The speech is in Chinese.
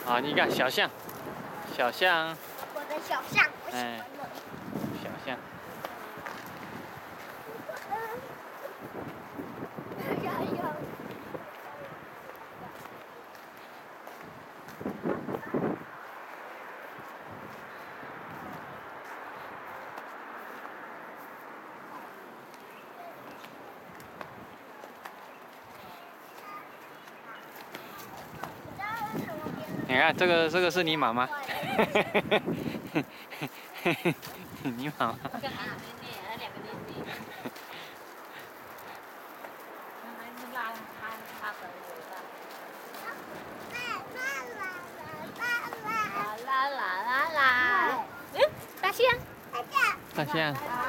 好，你看小象，小象， 我的小象，我喜欢的。 小象。你看这个是你妈妈，你妈妈。 大象， 大象。